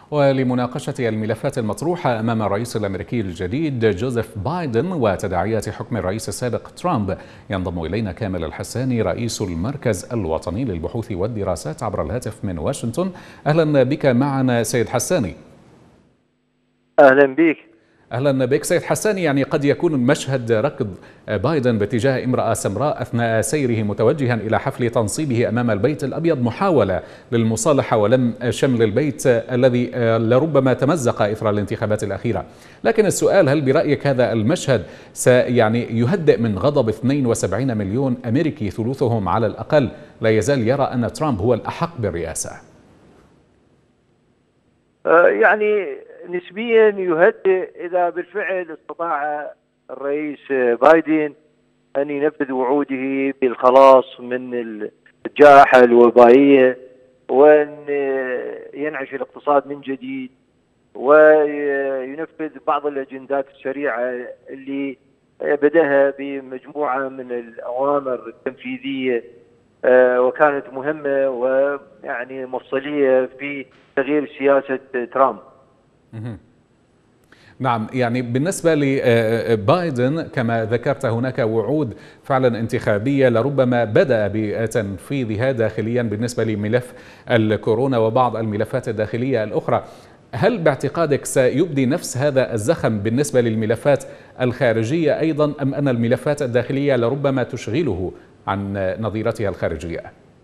ولمناقشة الملفات المطروحة أمام الرئيس الأمريكي الجديد جوزيف بايدن وتداعيات حكم الرئيس السابق ترامب، ينضم إلينا كامل الحساني رئيس المركز الوطني للبحوث والدراسات عبر الهاتف من واشنطن. أهلا بك معنا سيد حساني. أهلا بك. أهلا بك سيد حساني. يعني قد يكون مشهد ركض بايدن باتجاه امرأة سمراء أثناء سيره متوجها إلى حفل تنصيبه أمام البيت الأبيض محاولة للمصالحة ولم شمل البيت الذي لربما تمزق إثر الانتخابات الأخيرة. لكن السؤال، هل برأيك هذا المشهد يعني يهدئ من غضب 72 مليون أمريكي ثلثهم على الأقل لا يزال يرى أن ترامب هو الأحق بالرئاسة؟ يعني نسبيا يهدئ إذا بالفعل استطاع الرئيس بايدن أن ينفذ وعوده بالخلاص من الجائحة الوبائية، وأن ينعش الاقتصاد من جديد، وينفذ بعض الأجندات السريعة اللي بدأها بمجموعة من الأوامر التنفيذية وكانت مهمة ويعني مفصلية في تغيير سياسة ترامب. نعم، يعني بالنسبة لبايدن كما ذكرت هناك وعود فعلا انتخابية لربما بدأ بتنفيذها داخليا بالنسبة لملف الكورونا وبعض الملفات الداخلية الأخرى. هل باعتقادك سيبدي نفس هذا الزخم بالنسبة للملفات الخارجية أيضا، أم أن الملفات الداخلية لربما تشغله عن نظيرتها الخارجية؟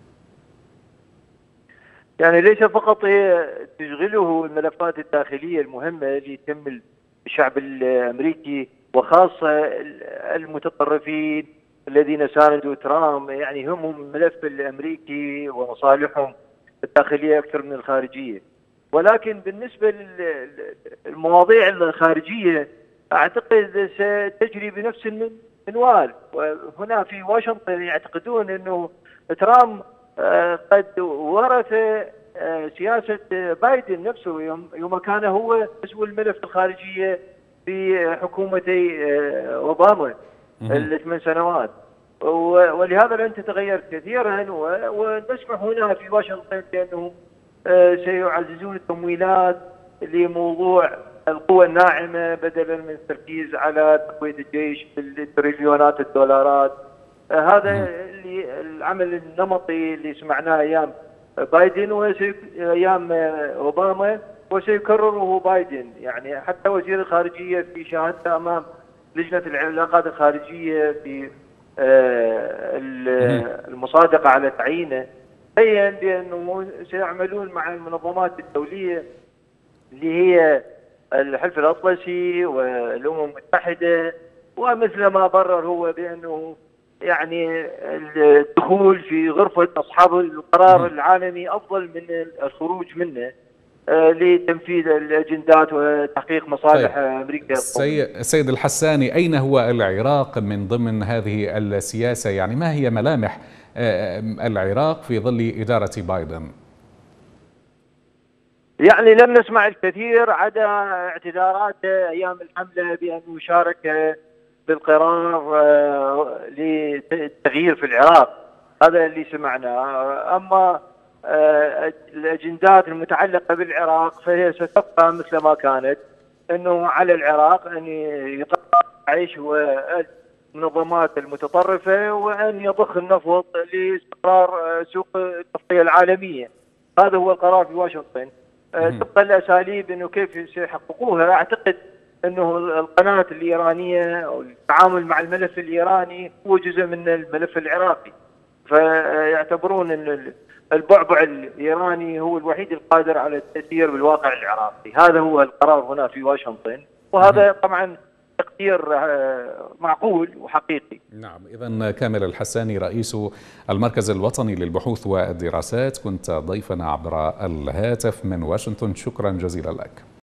يعني ليس فقط هي تشغله الملفات الداخلية المهمة اللي تهم الشعب الأمريكي وخاصة المتطرفين الذين ساندوا ترامب، يعني هم الملف الأمريكي ومصالحهم الداخلية أكثر من الخارجية. ولكن بالنسبة للمواضيع الخارجية أعتقد ستجري بنفس المنوال. وهنا في واشنطن يعتقدون أنه ترامب قد ورث سياسة بايدن نفسه يوم كان هو مسؤول الملف الخارجية في حكومتي أوباما ال8 سنوات، ولهذا لن تتغير كثيرا. ونسمع هنا في واشنطن بأنهم سيعززون التمويلات لموضوع القوى الناعمة بدلا من التركيز على تقوية الجيش بالتريليونات الدولارات. هذا اللي العمل النمطي اللي سمعناه ايام بايدن وايام اوباما وسيكرره بايدن. يعني حتى وزير الخارجيه في شهادته امام لجنه العلاقات الخارجيه في المصادقه على تعيينه بين بانه سيعملون مع المنظمات الدوليه اللي هي الحلف الاطلسي والامم المتحده، ومثل ما برر هو بانه يعني الدخول في غرفة أصحاب القرار العالمي أفضل من الخروج منه لتنفيذ الأجندات وتحقيق مصالح أمريكا. سيد الحساني، أين هو العراق من ضمن هذه السياسة؟ يعني ما هي ملامح العراق في ظل إدارة بايدن؟ يعني لم نسمع الكثير عدا اعتذارات أيام الحملة بأنه شارك بالقرار للتغيير في العراق. هذا اللي سمعناه. أما الأجندات المتعلقة بالعراق فهي ستبقى مثل ما كانت، أنه على العراق أن يقرر العيش والمنظمات المتطرفة وأن يضخ النفط لاستقرار سوق التغطية العالمية. هذا هو القرار في واشنطن. تبقى الأساليب أنه كيف سيحققوها. أعتقد أنه القناة الإيرانية أو التعامل مع الملف الإيراني هو جزء من الملف العراقي، فيعتبرون أن البعبع الإيراني هو الوحيد القادر على التأثير بالواقع العراقي. هذا هو القرار هنا في واشنطن، وهذا طبعا تقدير معقول وحقيقي. نعم، إذن كامل الحساني رئيس المركز الوطني للبحوث والدراسات، كنت ضيفنا عبر الهاتف من واشنطن. شكرا جزيلا لك.